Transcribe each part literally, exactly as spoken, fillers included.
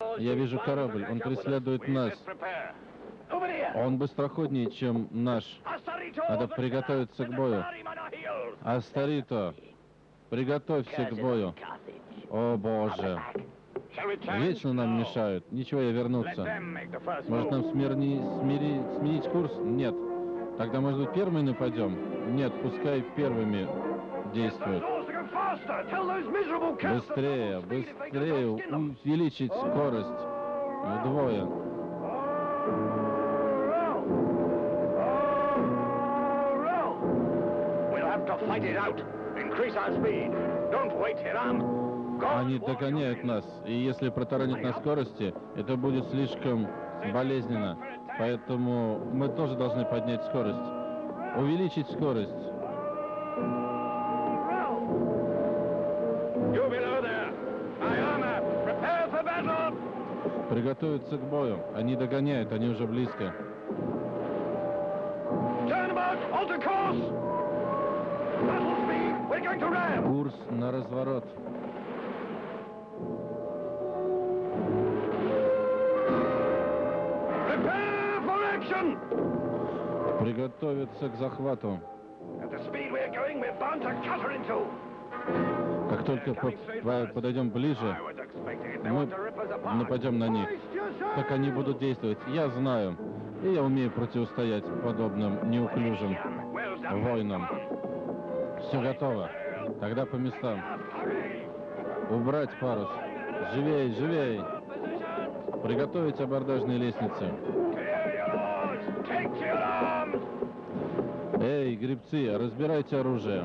Я вижу корабль, он преследует нас. Он быстроходнее, чем наш. Надо приготовиться к бою. Астарито, приготовься к бою. О, Боже. Вечно нам мешают. Ничего, я вернуться. Может, нам смирни, смири, сменить курс? Нет. Тогда, может быть, первыми нападем? Нет, пускай первыми действуют. Быстрее, быстрее, увеличить скорость вдвое. Они догоняют нас, и если протаранить на скорости, это будет слишком болезненно. Поэтому мы тоже должны поднять скорость. Увеличить скорость. Приготовиться к бою. Они догоняют, они уже близко. Курс на разворот. Приготовиться к захвату. Как только по по подойдем ближе, мы нападем на них. Как они будут действовать, я знаю. И я умею противостоять подобным неуклюжим воинам. Все готово. Тогда по местам. Убрать парус. Живей, живей. Приготовить абордажные лестницы. Эй, гребцы, разбирайте оружие.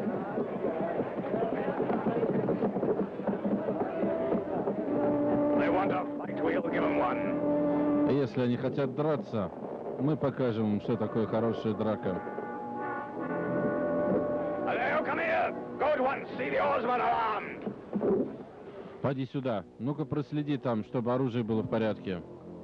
Если они хотят драться, мы покажем им, что такое хорошая драка. Поди сюда. Ну-ка проследи там, чтобы оружие было в порядке.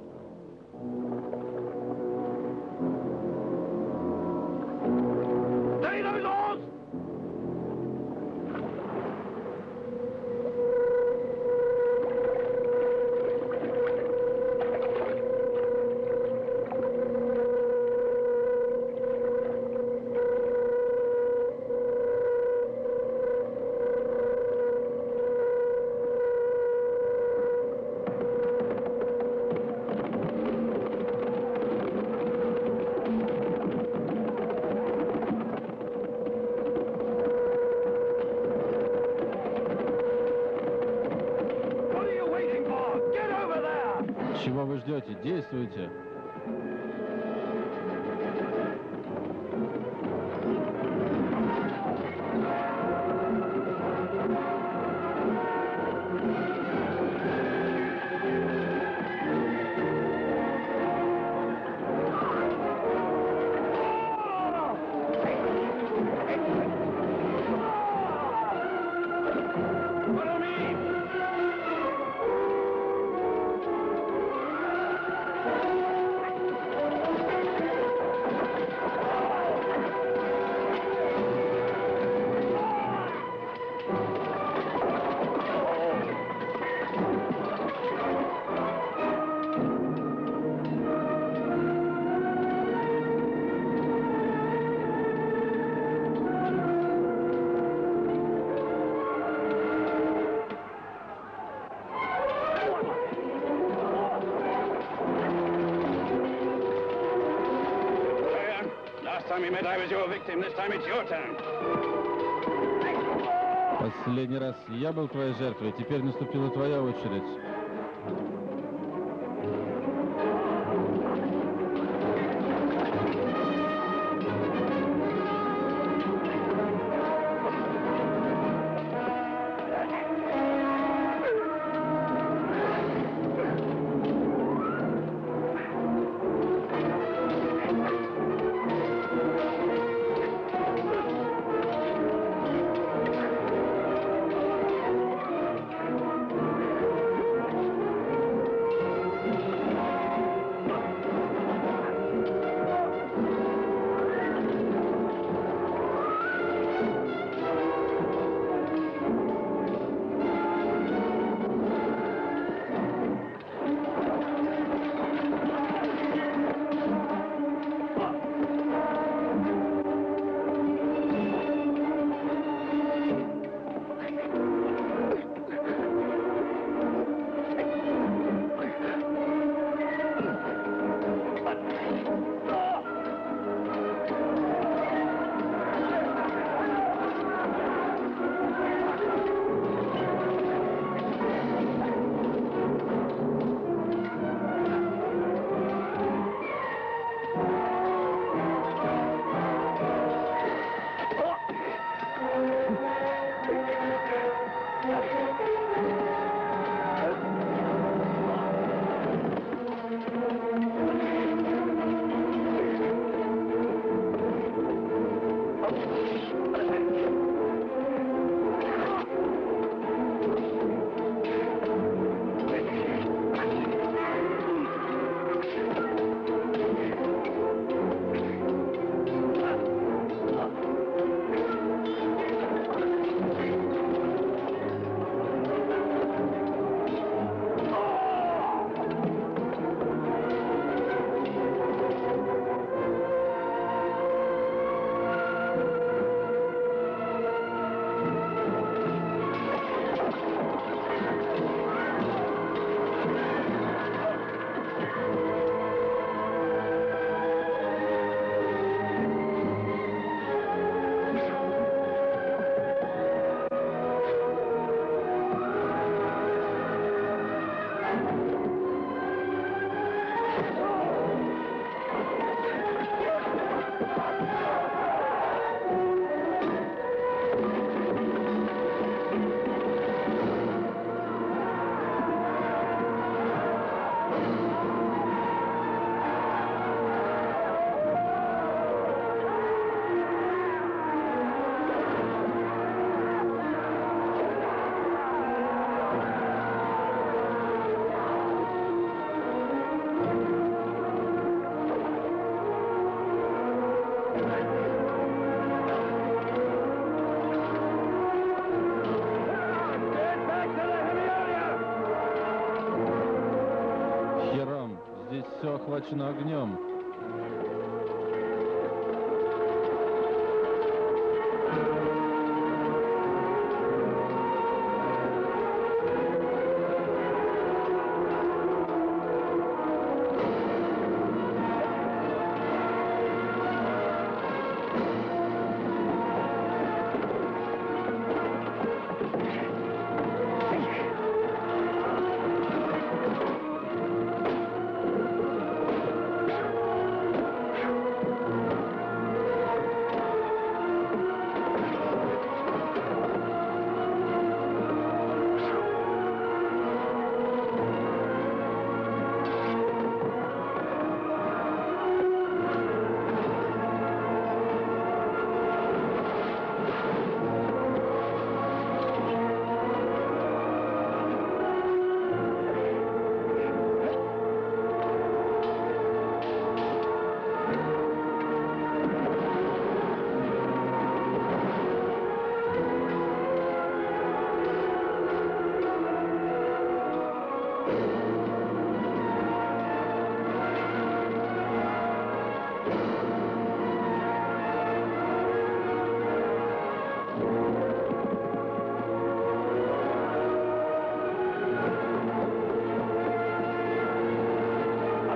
Чего вы ждете? Действуйте! Последний раз я был твоей жертвой, теперь наступила твоя очередь. Здесь все охвачено огнем.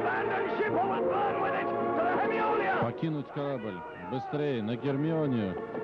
Покинуть корабль. Быстрее, на Гермионию.